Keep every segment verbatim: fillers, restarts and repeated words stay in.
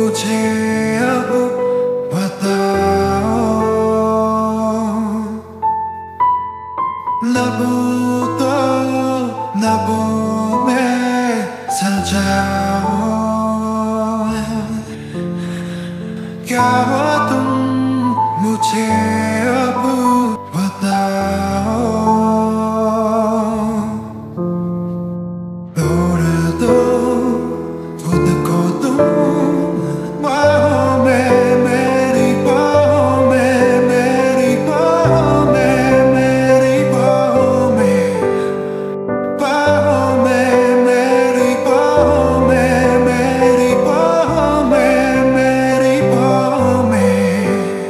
मुझे अब बताओ, लबों तो लबों में सजाओ, क्या हो तुम मुझे अब बताओ। तोड़ दो खुद को तुम बाहों में, मेरी बाहों में, मेरी बाहों में, मेरी बाहों में, बाहों में, मेरी बाहों में, मेरी बाहों में, मेरी बाहों में।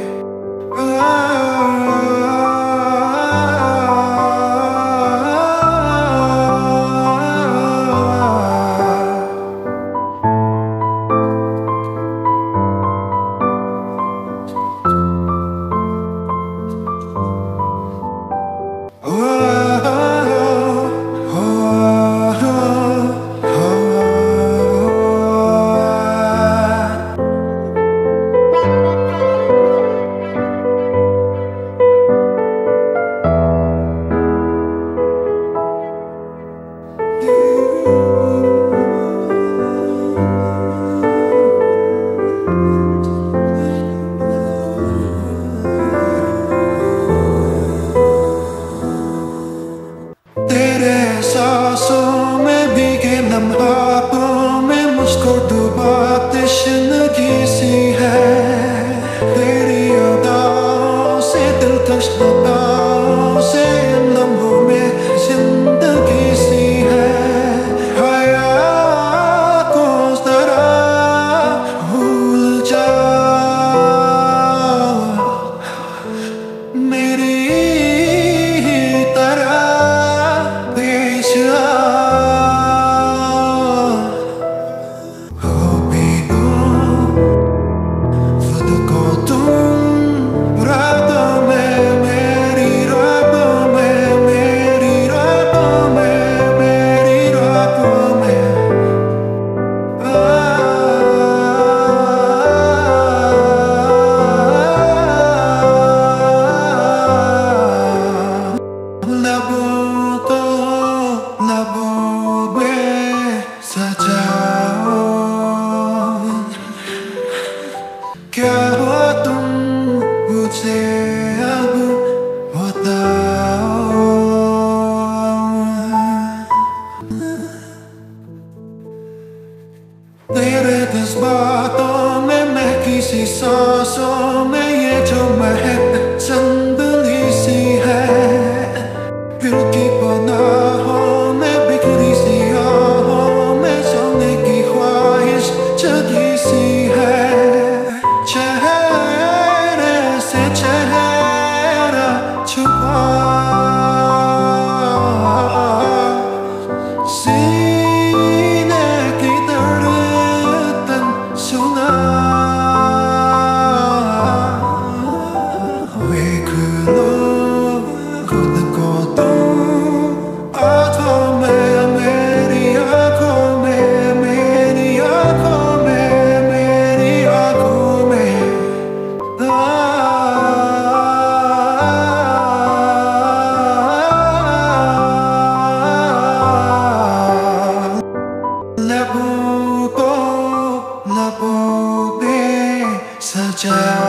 तेरे सांसों में भीगे लम्हातों में मुझको डूबा तश्नगी सी है। तेरी अदाओं से दिलकश अदाओं से इन लम्हों में जिंदगी सी है। हयात को जरा भूल जा, मेरी क्या हो तुम मुझे अब बताओ। तेरे जज्बातों में महकी सी सांसों में ये जो महक संदली सी है। दिल की पनाहों में बिखरी सी आहों में सोने की ख्वाहिश जगी सी है। चेहरे से चेहरा छुपा, सीने की धड़कन सुना। देख लो खुद को तुम आँखों में, मेरी आँखों में, मेरी आँखों में, मेरी आँखों में। लबों को लबों पे सजा।